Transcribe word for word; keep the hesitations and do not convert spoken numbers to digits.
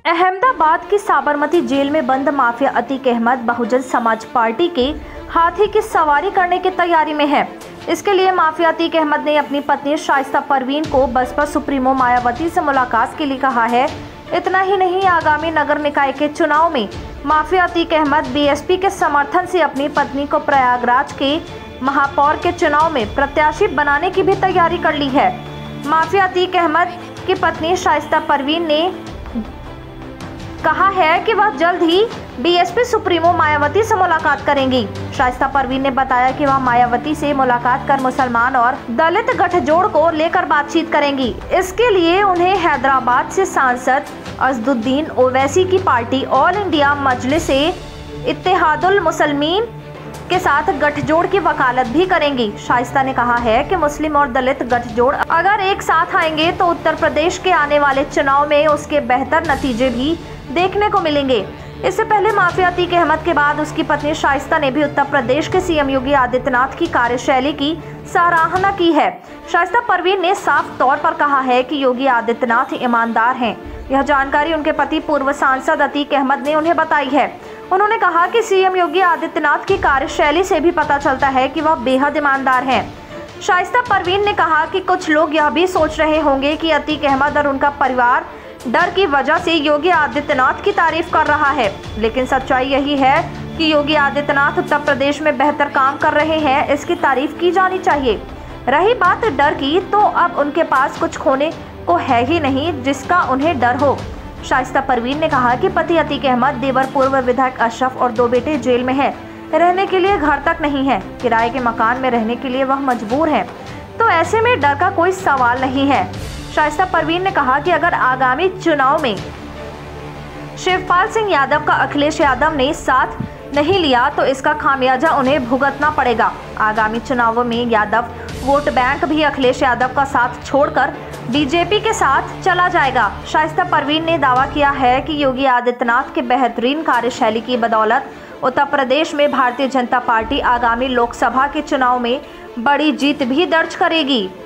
अहमदाबाद की साबरमती जेल में बंद माफिया अतीक अहमद बहुजन समाज पार्टी के हाथी की सवारी करने की तैयारी में है। इसके लिए माफिया अतीक अहमद ने अपनी पत्नी शाइस्ता परवीन को बसपा सुप्रीमो मायावती से मुलाकात के लिए कहा है। इतना ही नहीं, आगामी नगर निकाय के चुनाव में माफिया अतीक अहमद बीएसपी के समर्थन से अपनी पत्नी को प्रयागराज के महापौर के चुनाव में प्रत्याशी बनाने की भी तैयारी कर ली है। माफिया अतीक अहमद की पत्नी शाइस्ता परवीन ने कहा है कि वह जल्द ही बीएसपी सुप्रीमो मायावती से मुलाकात करेंगी। शाइस्ता परवीन ने बताया कि वह मायावती से मुलाकात कर मुसलमान और दलित गठजोड़ को लेकर बातचीत करेंगी। इसके लिए उन्हें हैदराबाद से सांसद असदुद्दीन ओवैसी की पार्टी ऑल इंडिया मजलिस-ए-इत्तेहादुल मुसलमीन के साथ गठजोड़ की वकालत भी करेंगी। शाइस्ता ने कहा है कि मुस्लिम और दलित गठजोड़ अगर एक साथ आएंगे तो उत्तर प्रदेश के आने वाले चुनाव में उसके बेहतर नतीजे भी देखने को मिलेंगे। इससे पहले माफिया अतीक अहमद के बाद उसकी पत्नी शाइस्ता ने भी उत्तर प्रदेश के सीएम योगी आदित्यनाथ की कार्यशैली की सराहना की है। शाइस्ता परवीन ने साफ तौर पर कहा है कि योगी आदित्यनाथ ईमानदार हैं। यह जानकारी उनके पति पूर्व सांसद अतीक अहमद ने उन्हें बताई है। उन्होंने कहा कि सीएम योगी आदित्यनाथ की कार्यशैली से भी पता चलता है कि वह बेहद ईमानदार हैं। शाइस्ता परवीन ने कहा कि कुछ लोग यह भी सोच रहे होंगे कि अतीक अहमद और उनका परिवार डर की वजह से योगी आदित्यनाथ की तारीफ कर रहा है, लेकिन सच्चाई यही है कि योगी आदित्यनाथ उत्तर प्रदेश में बेहतर काम कर रहे हैं। इसकी तारीफ की जानी चाहिए। रही बात डर की, तो अब उनके पास कुछ खोने को है ही नहीं जिसका उन्हें डर हो। शाइस्ता परवीन ने कहा कि पति अतीक अहमद देवर पूर्व विधायक अशरफ और दो बेटे जेल में हैं। रहने के लिए घर तक नहीं है, किराए के मकान में रहने के लिए वह मजबूर है, तो ऐसे में डर का कोई सवाल नहीं है। शाइस्ता परवीन ने कहा कि अगर आगामी चुनाव में शिवपाल सिंह यादव का अखिलेश यादव ने साथ नहीं लिया तो इसका खामियाजा उन्हें भुगतना पड़ेगा। आगामी चुनावों में यादव वोट बैंक भी अखिलेश यादव का साथ छोड़कर बीजेपी के साथ चला जाएगा। शाइस्ता परवीन ने दावा किया है कि योगी आदित्यनाथ के बेहतरीन कार्यशैली की बदौलत उत्तर प्रदेश में भारतीय जनता पार्टी आगामी लोकसभा के चुनाव में बड़ी जीत भी दर्ज करेगी।